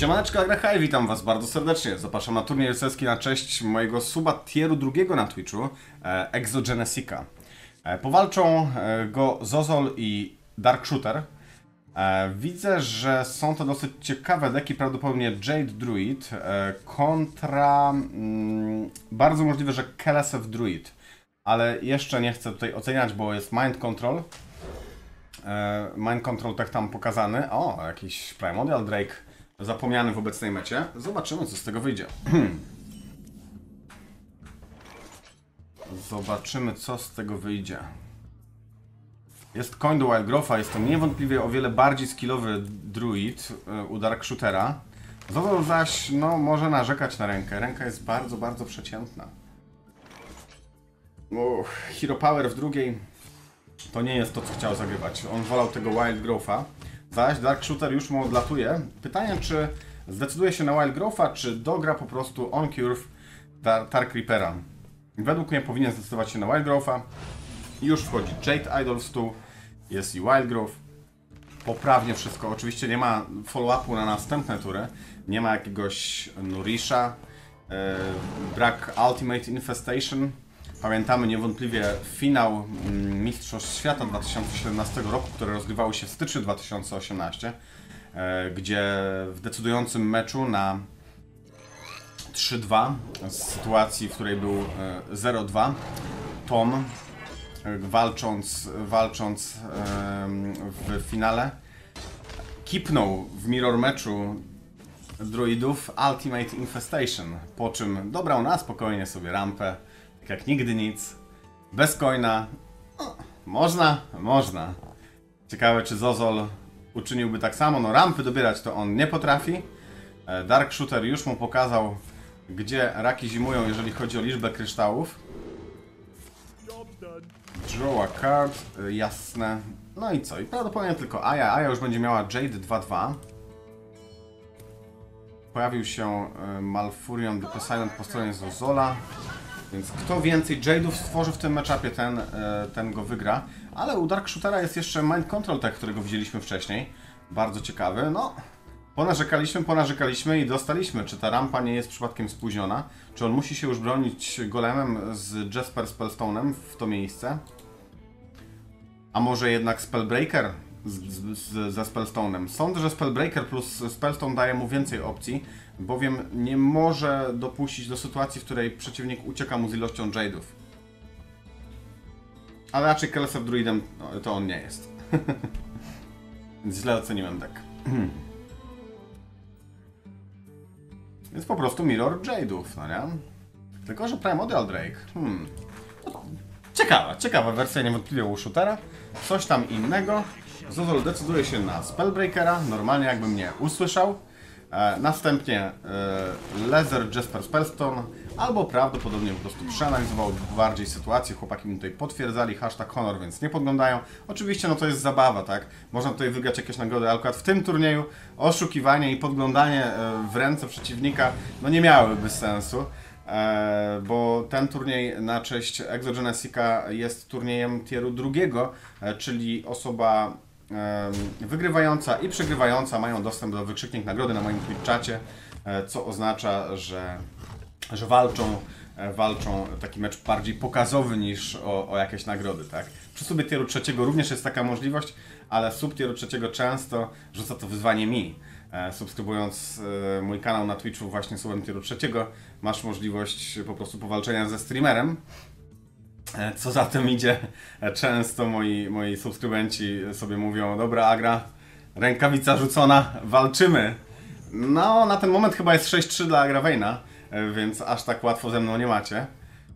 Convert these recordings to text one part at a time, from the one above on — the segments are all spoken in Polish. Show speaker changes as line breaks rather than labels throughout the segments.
Siemaneczko, Agrahaj, witam was bardzo serdecznie. Zapraszam na turniej rycerski na cześć mojego suba tieru drugiego na Twitchu, Exogenesika. Powalczą go Zozol i Dark Shooter. Widzę, że są to dosyć ciekawe deki, prawdopodobnie Jade Druid kontra bardzo możliwe, że Keleseth Druid. Ale jeszcze nie chcę tutaj oceniać, bo jest Mind Control. Mind Control tak tam pokazany. O, jakiś Primordial Drake zapomniany w obecnej mecie. Zobaczymy, co z tego wyjdzie. Zobaczymy, co z tego wyjdzie. Jest coin do Wildgrowtha, jest to niewątpliwie o wiele bardziej skillowy druid u Dark Shootera. Zozol zaś, no, może narzekać na rękę. Ręka jest bardzo, bardzo przeciętna. Hero Power w drugiej to nie jest to, co chciał zagrywać. On wolał tego Wildgrowtha. Zaś Dark Shooter już mu odlatuje. Pytanie, czy zdecyduje się na Wildgrowtha, czy dogra po prostu On Curve Dark Reapera. Według mnie powinien zdecydować się na Wildgrowtha. Już wchodzi Jade Idol w stół. Jest i Wildgrowth. Poprawnie wszystko. Oczywiście nie ma follow-upu na następne tury. Nie ma jakiegoś Nourisha. Brak Ultimate Infestation. Pamiętamy niewątpliwie finał Mistrzostw Świata 2017 roku, które rozgrywały się w styczniu 2018, gdzie w decydującym meczu na 3-2 z sytuacji, w której był 0-2, Tom walcząc w finale kipnął w mirror meczu druidów Ultimate Infestation, po czym dobrał na spokojnie sobie rampę, tak jak nigdy nic, bez coina. Można. Ciekawe, czy Zozol uczyniłby tak samo. No, rampy dobierać to on nie potrafi. Dark Shooter już mu pokazał, gdzie raki zimują, jeżeli chodzi o liczbę kryształów. Draw a card, jasne. No i co? I prawdopodobnie tylko Aya. Aya już będzie miała Jade 2-2. Pojawił się Malfurion the Poseidon po stronie Zozola. Więc kto więcej Jade'ów stworzy w tym matchupie, ten go wygra. Ale u Dark Shootera jest jeszcze Mind Control Tech, którego widzieliśmy wcześniej. Bardzo ciekawy. No, ponarzekaliśmy i dostaliśmy. Czy ta rampa nie jest przypadkiem spóźniona? Czy on musi się już bronić golemem z Jesper Spellstone'em w to miejsce? A może jednak Spellbreaker ze Spellstone'em? Sądzę, że Spellbreaker plus Spellstone daje mu więcej opcji, bowiem nie może dopuścić do sytuacji, w której przeciwnik ucieka mu z ilością Jade'ów. Ale raczej Keleseth Druidem to on nie jest. Więc źle oceniłem deck. Więc po prostu mirror Jade'ów, no nie? Tylko że Primordial Drake. Ciekawa wersja niewątpliwie u Shootera. Coś tam innego. Zozol decyduje się na Spellbreakera, normalnie jakby mnie usłyszał. Następnie Laser Jesper Spellstone, albo prawdopodobnie po prostu przeanalizował bardziej sytuację. Chłopaki mi tutaj potwierdzali #honor, więc nie podglądają. Oczywiście no to jest zabawa, tak? Można tutaj wygrać jakieś nagrody, ale akurat w tym turnieju oszukiwanie i podglądanie w ręce przeciwnika no nie miałyby sensu. Bo ten turniej na cześć Exogenesika jest turniejem tieru drugiego, czyli osoba wygrywająca i przegrywająca mają dostęp do wykrzyknik nagrody na moim Twitch-czacie, co oznacza, że walczą taki mecz bardziej pokazowy niż o jakieś nagrody, tak? Przy subie tieru trzeciego również jest taka możliwość, ale sub tieru trzeciego często rzuca to wyzwanie mi. Subskrybując mój kanał na Twitchu właśnie subem tieru trzeciego, masz możliwość po prostu powalczenia ze streamerem. Co za tym idzie, często moi subskrybenci sobie mówią: dobra, Agra, rękawica rzucona, walczymy. No, na ten moment chyba jest 6-3 dla Agravaina, więc aż tak łatwo ze mną nie macie.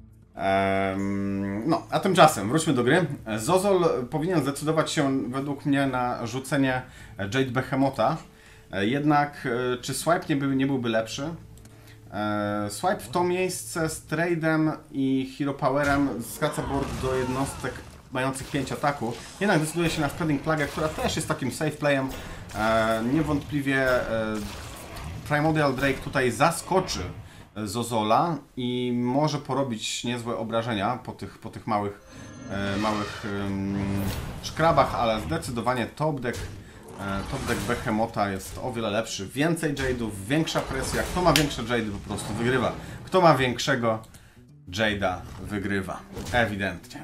No, a tymczasem wróćmy do gry. Zozol powinien zdecydować się według mnie na rzucenie Jade Behemoth'a. Jednak czy swipe nie byłby lepszy? Swipe w to miejsce z trade'em i hero powerem skraca board do jednostek mających 5 ataku. Jednak decyduje się na Spreading Plague, która też jest takim safe playem. Niewątpliwie Primordial Drake tutaj zaskoczy Zozola i może porobić niezłe obrażenia po tych małych szkrabach, ale zdecydowanie top deck Top deck Behemota jest o wiele lepszy. Więcej Jade'ów, większa presja. Kto ma większe Jade'y po prostu wygrywa. Kto ma większego Jade'a wygrywa. Ewidentnie.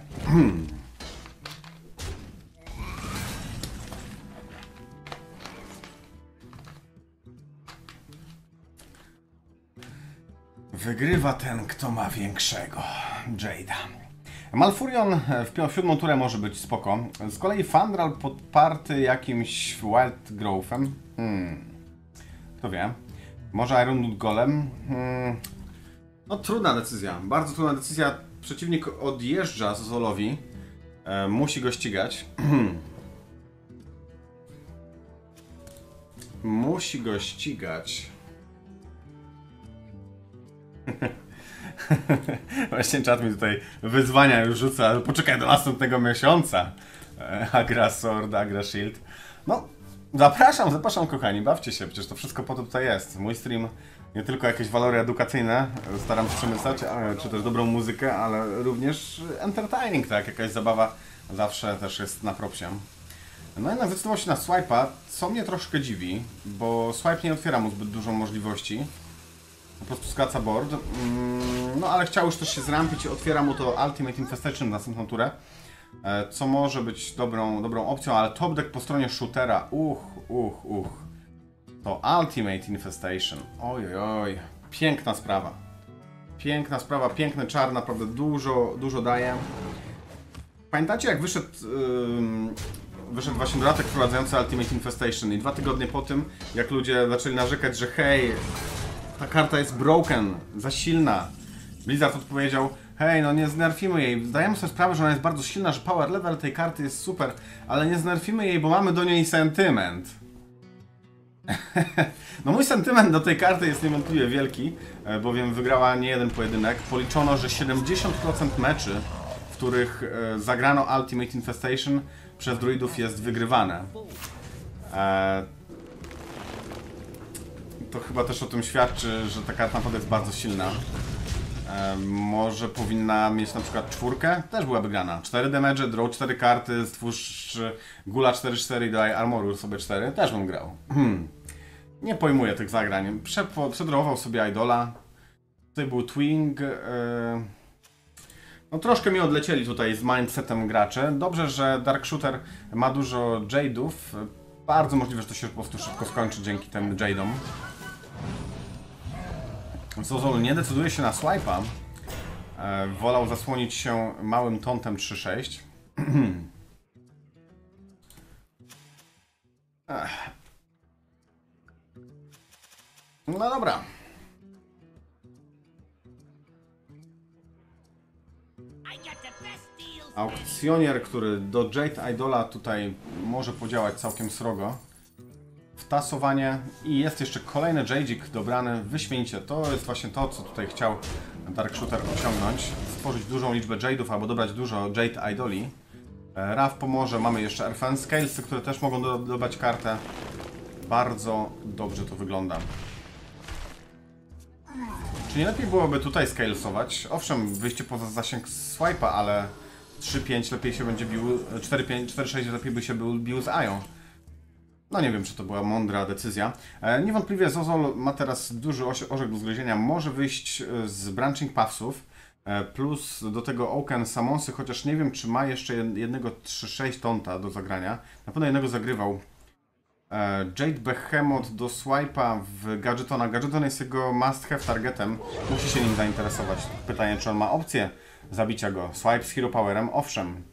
Wygrywa ten, kto ma większego Jade'a. Malfurion w 7. turę może być spoko. Z kolei Fandral podparty jakimś Wild Growthem. Kto wie. Może Ironwood Golem. No trudna decyzja. Bardzo trudna decyzja. Przeciwnik odjeżdża Zozolowi. Musi go ścigać. Musi go ścigać. Właśnie czat mi tutaj wyzwania już rzuca, ale poczekaj do następnego miesiąca. Agra Sword, Agra Shield. No, zapraszam kochani, bawcie się, przecież to wszystko po to tutaj jest. Mój stream nie tylko jakieś walory edukacyjne staram się przemycać, czy też dobrą muzykę, ale również entertaining, tak, jakaś zabawa zawsze też jest na propsie. No jednak zdecydował się na swipe'a, co mnie troszkę dziwi, bo swipe nie otwiera mu zbyt dużo możliwości. Po prostu skraca board. No ale chciał już też się zrampić i otwiera mu to Ultimate Infestation na następną turę. Co może być dobrą opcją, ale top deck po stronie shootera. To Ultimate Infestation. Oj. Piękna sprawa. Piękna sprawa, piękny czar, naprawdę dużo daje. Pamiętacie jak wyszedł właśnie dodatek wprowadzający Ultimate Infestation i 2 tygodnie po tym, jak ludzie zaczęli narzekać, że hej, ta karta jest broken, za silna. Blizzard odpowiedział, hej, no nie znerfimy jej. Zdajemy sobie sprawę, że ona jest bardzo silna, że power level tej karty jest super, ale nie znerfimy jej, bo mamy do niej sentyment. No mój sentyment do tej karty jest niewątpliwie wielki, bowiem wygrała nie jeden pojedynek. Policzono, że 70% meczy, w których zagrano Ultimate Infestation przez druidów jest wygrywane. To chyba też o tym świadczy, że ta karta naprawdę jest bardzo silna. Może powinna mieć na przykład 4, też byłaby grana. 4 damage, draw 4 karty, stwórz Gula 4-4 i daj armoru sobie 4, też bym grał. Nie pojmuję tych zagrań. Przedrowował sobie Idola. Tutaj był Twing. No troszkę mi odlecieli tutaj z mindsetem gracze. Dobrze, że Dark Shooter ma dużo Jade'ów. Bardzo możliwe, że to się po prostu szybko skończy dzięki tym Jade'om. Zozol nie decyduje się na swipe'a. Wolał zasłonić się małym tontem 3-6. No dobra. Aukcjonier, który do Jade Idola tutaj może podziałać całkiem srogo. Wtasowanie i jest jeszcze kolejny Jadzik dobrany wyśmienicie. To jest właśnie to, co tutaj chciał Dark Shooter osiągnąć. Stworzyć dużą liczbę Jade'ów albo dobrać dużo Jade Idoli. Raf pomoże, mamy jeszcze Earthen Scalesy, które też mogą dodać kartę. Bardzo dobrze to wygląda. Czy nie lepiej byłoby tutaj scalesować? Owszem, wyjście poza zasięg swipe'a, ale 3-5 lepiej się będzie bił, 4-6 lepiej by się bił z Ion. No nie wiem, czy to była mądra decyzja. Niewątpliwie Zozol ma teraz duży orzech do zgryzienia. Może wyjść z Branching Pathsów, plus do tego Oaken Summonsy, chociaż nie wiem, czy ma jeszcze jednego 3-6 tonta do zagrania. Na pewno jednego zagrywał. Jade Behemoth do swipe'a w Gadgetona. Gadgeton jest jego must have targetem. Musi się nim zainteresować. Pytanie, czy on ma opcję zabicia go. Swipe z Hero Powerem? Owszem.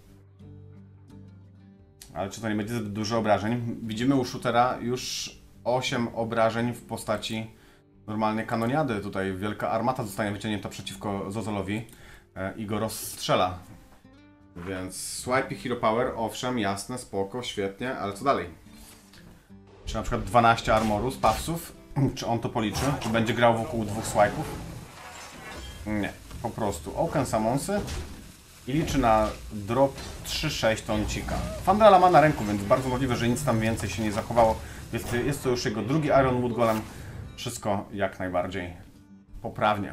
Ale czy to nie będzie zbyt dużo obrażeń? Widzimy u shootera już 8 obrażeń w postaci normalnej kanoniady. Tutaj wielka armata zostanie wyciągnięta przeciwko Zozolowi i go rozstrzela. Więc swipe i Hero Power, owszem, jasne, spoko, świetnie, ale co dalej? Czy na przykład 12 armoru z pathsów? Czy on to policzy? Czy będzie grał wokół 2 swipe'ów? Nie, po prostu Oaken Summonsy i liczy na drop 3-6 toncika. Fandrala ma na ręku, więc bardzo możliwe, że nic tam więcej się nie zachowało. Jest to już jego drugi Ironwood Golem. Wszystko jak najbardziej poprawnie.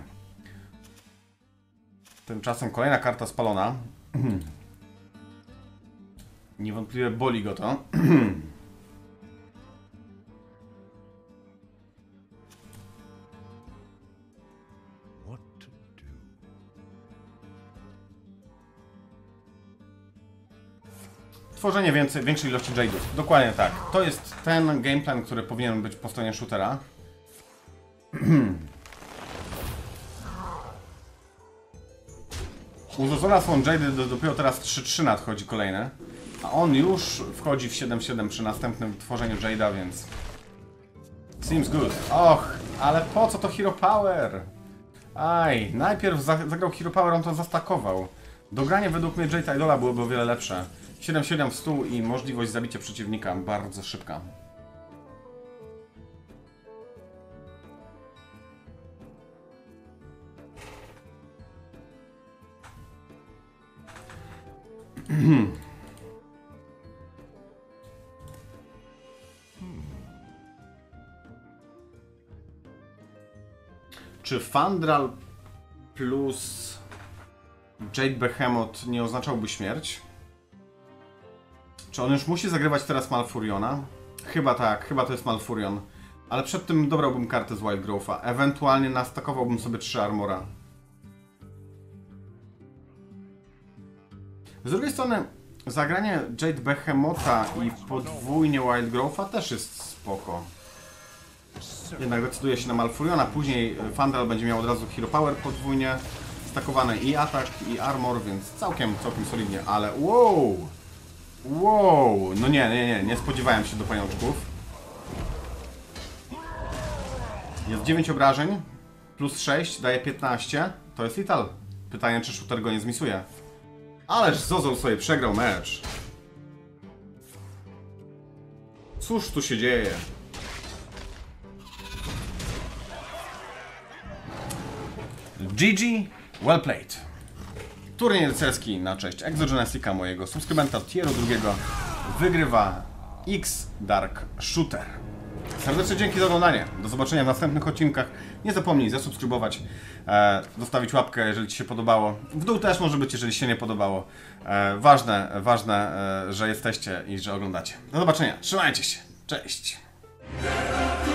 Tymczasem kolejna karta spalona. Niewątpliwie boli go to. Tworzenie większej ilości Jade'ów. Dokładnie tak. To jest ten gameplan, który powinien być po stronie shootera. U Zozola są Jade'y, dopiero teraz 3-3 nadchodzi kolejne. A on już wchodzi w 7-7 przy następnym tworzeniu Jade'a, więc... Seems good. Och, ale po co to Hero Power? Aj, najpierw zagrał Hero Power, on to zastakował. Dogranie według mnie Jade Idola byłoby o wiele lepsze. 7-7 w stół i możliwość zabicia przeciwnika bardzo szybka. Czy Fandral plus Jade Behemoth nie oznaczałby śmierć? Czy on już musi zagrywać teraz Malfuriona? Chyba tak, chyba to jest Malfurion. Ale przed tym dobrałbym kartę z Wild Growth'a. Ewentualnie nastakowałbym sobie 3 armora. Z drugiej strony, zagranie Jade Behemotha i podwójnie Wild Growth'a też jest spoko. Jednak decyduje się na Malfuriona, później Fandral będzie miał od razu Hero Power podwójnie, stakowane i atak, i armor, więc całkiem solidnie, ale wow! Wow! No nie spodziewałem się do pajączków. Jest 9 obrażeń, plus 6, daje 15, to jest lethal. Pytanie, czy shooter go nie zmisuje. Ależ Zozol sobie przegrał mecz. Cóż tu się dzieje? GG, well played. Turniej rycerski na cześć Exogenesika, mojego subskrybenta tieru 2, wygrywa X Dark Shooter. Serdecznie dzięki za oglądanie. Do zobaczenia w następnych odcinkach. Nie zapomnij zasubskrybować, zostawić łapkę, jeżeli Ci się podobało. W dół też może być, jeżeli się nie podobało. Ważne, że jesteście i że oglądacie. Do zobaczenia. Trzymajcie się. Cześć.